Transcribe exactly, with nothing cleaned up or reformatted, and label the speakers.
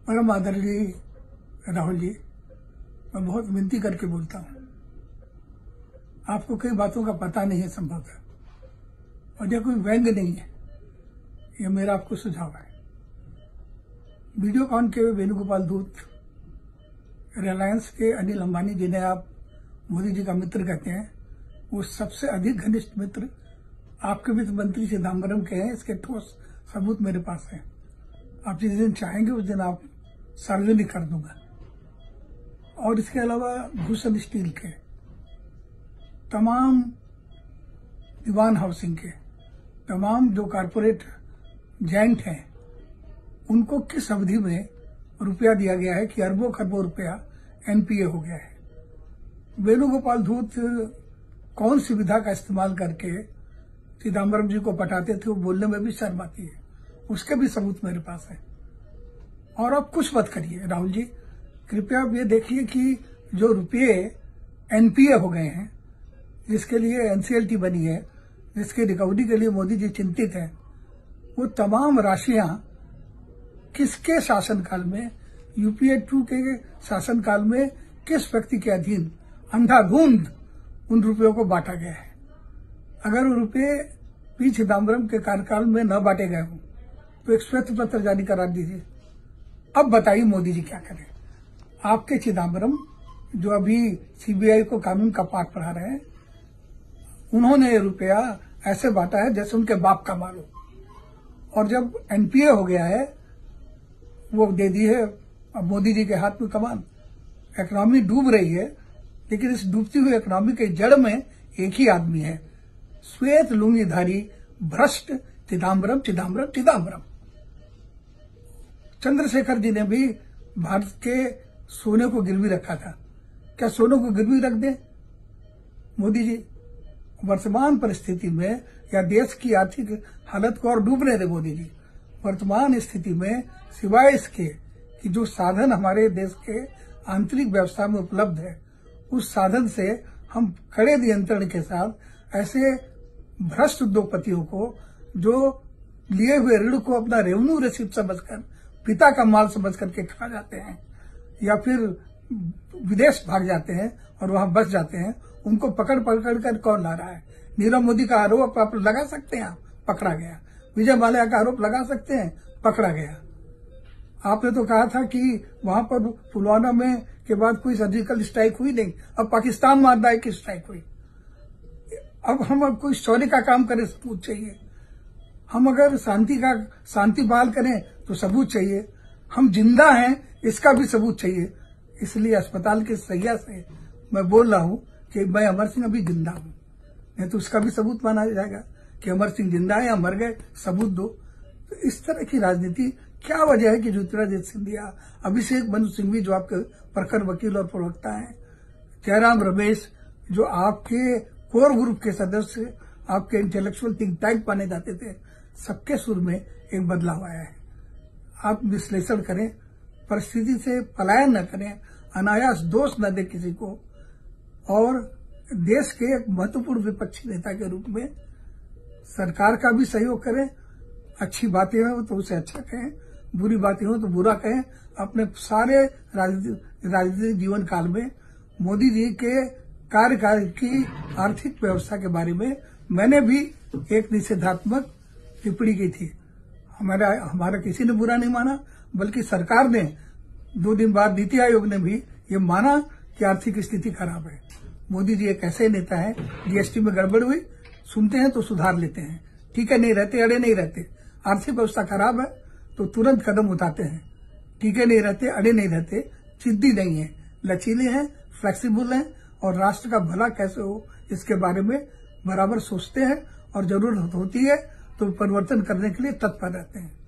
Speaker 1: परम आदरणीय राहुल जी, मैं बहुत विनती करके बोलता हूँ, आपको कई बातों का पता नहीं है संभवतः, और यह कोई व्यंग नहीं है, यह मेरा आपको सुझाव है। वीडियोकॉन के वेणुगोपाल धूत, रिलायंस के अनिल अंबानी जिन्हें आप मोदी जी का मित्र कहते हैं, वो सबसे अधिक घनिष्ठ मित्र आपके वित्त मंत्री चिदम्बरम के हैं। इसके ठोस सबूत मेरे पास है। आप जिस दिन चाहेंगे उस दिन आप सार्वजनिक कर दूंगा। और इसके अलावा भूषण स्टील के, तमाम दीवान हाउसिंग के, तमाम जो कारपोरेट जायंट हैं, उनको किस अवधि में रुपया दिया गया है कि अरबों खरबों रुपया एनपीए हो गया है। वेणुगोपाल धूत कौन सी विधा का इस्तेमाल करके चिदम्बरम जी को पटाते थे, वो बोलने में भी शर्म आती है। उसके भी सबूत मेरे पास है। और अब कुछ मत करिए राहुल जी, कृपया आप ये देखिए कि जो रुपये एनपीए हो गए हैं, जिसके लिए एनसीएलटी बनी है, जिसके रिकवरी के लिए मोदी जी चिंतित हैं, वो तमाम राशियां किसके शासनकाल में, यूपीए टू के शासनकाल में किस व्यक्ति के अधीन अंधाधुंध उन रुपयों को बांटा गया है। अगर वो रुपये पी चिदम्बरम के कार्यकाल में न बांटे गए हों तो एक श्वेत पत्र जारी करा दीजिए। अब बताइए मोदी जी क्या करें। आपके चिदम्बरम जो अभी सीबीआई को कानून का पाठ पढ़ा रहे हैं, उन्होंने ये रुपया ऐसे बांटा है जैसे उनके बाप का माल हो। और जब एनपीए हो गया है, वो दे दी है अब मोदी जी के हाथ में कमान। इकोनॉमी डूब रही है, लेकिन इस डूबती हुई इकोनॉमी के जड़ में एक ही आदमी है, श्वेत लुंगीधारी भ्रष्ट चिदम्बरम चिदम्बरम चिदम्बरम। चंद्रशेखर जी ने भी भारत के सोने को गिरवी रखा था। क्या सोने को गिरवी रख दे मोदी जी? वर्तमान परिस्थिति में या देश की आर्थिक हालत को और डूबने दे मोदी जी। वर्तमान स्थिति में सिवाय इसके कि जो साधन हमारे देश के आंतरिक व्यवस्था में उपलब्ध है, उस साधन से हम कड़े नियंत्रण के साथ ऐसे भ्रष्ट उद्योगपतियों को जो लिए हुए ऋण को अपना रेवेन्यू रिसिप्ट समझकर, पिता का माल समझ करके खा जाते हैं या फिर विदेश भाग जाते हैं और वहां बस जाते हैं, उनको पकड़ पकड़ कर कौन ला रहा है? नीरव मोदी का आरोप आप लगा सकते हैं, आप पकड़ा गया। विजय माल्या का आरोप लगा सकते हैं, पकड़ा गया। आपने तो कहा था कि वहां पर पुलवामा में के बाद कोई सर्जिकल स्ट्राइक हुई नहीं, अब पाकिस्तान मारना है कि स्ट्राइक हुई। अब हम अब कोई शौर्य का काम करें, सबूत चाहिए। हम अगर शांति का शांति बहाल करें तो सबूत चाहिए। हम जिंदा हैं, इसका भी सबूत चाहिए। इसलिए अस्पताल के सैया से मैं बोल रहा हूं कि मैं अमर सिंह अभी जिंदा हूं, नहीं तो उसका भी सबूत माना जाएगा कि अमर सिंह जिंदा है या मर गए, सबूत दो। तो इस तरह की राजनीति क्या वजह है कि ज्योतिरादित्य सिंधिया, अभिषेक मनु सिंघवी जो आपके प्रखर वकील और प्रवक्ता हैं, जयराम रमेश जो आपके कोर ग्रुप के सदस्य, आपके इंटेलेक्चुअल थिंक टैंक माने जाते थे, सबके सुर में एक बदलाव आया है। आप विश्लेषण करें, परिस्थिति से पलायन न करें, अनायास दोष न दें किसी को, और देश के एक महत्वपूर्ण विपक्षी नेता के रूप में सरकार का भी सहयोग करें। अच्छी बातें हो तो उसे अच्छा कहें, बुरी बातें हो तो बुरा कहें। अपने सारे राजनीतिक जीवन काल में मोदी जी के कार्यकाल की आर्थिक व्यवस्था के बारे में मैंने भी एक निषेधात्मक टिप्पणी की थी। हमारा हमारा किसी ने बुरा नहीं माना, बल्कि सरकार ने दो दिन बाद नीति आयोग ने भी ये माना कि आर्थिक स्थिति खराब है। मोदी जी एक ऐसे नेता है, जीएसटी में गड़बड़ हुई, सुनते हैं तो सुधार लेते हैं, ठीक है, नहीं रहते, अड़े नहीं रहते। आर्थिक व्यवस्था खराब है तो तुरंत कदम उठाते हैं, ठीक है, नहीं रहते, अड़े नहीं रहते, जिद्दी नहीं है, लचीले हैं, फ्लेक्सिबल हैं, और राष्ट्र का भला कैसे हो इसके बारे में बराबर सोचते हैं, और जरूरत होती है तो परिवर्तन करने के लिए तत्पर रहते हैं।